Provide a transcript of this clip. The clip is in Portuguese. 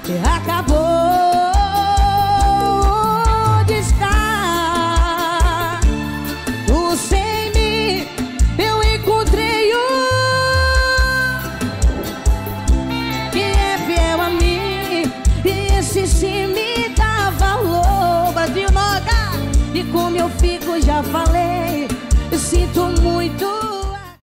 acabou de estar. O sem mim eu encontrei que é fiel a mim, e esse sim me dá valor. Brasil Noga, e como eu fico já falei, eu sinto muito.